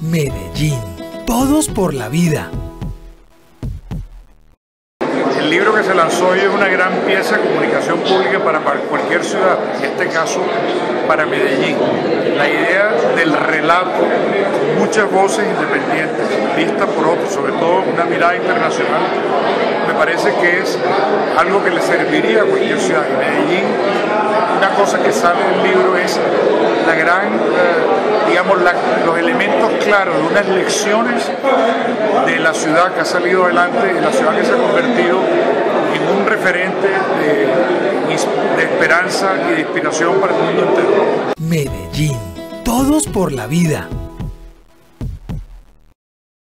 Medellín, todos por la vida. El libro que se lanzó hoy es una gran pieza de comunicación pública para cualquier ciudad, en este caso para Medellín. La idea del relato, muchas voces independientes, vistas por otros, sobre todo una mirada internacional, me parece que es algo que le serviría a cualquier ciudad. En Medellín, una cosa que sale del libro es la gran, los elementos claros de unas lecciones de la ciudad que ha salido adelante, de la ciudad que se ha convertido en un referente de esperanza y de inspiración para el mundo entero. Medellín, todos por la vida.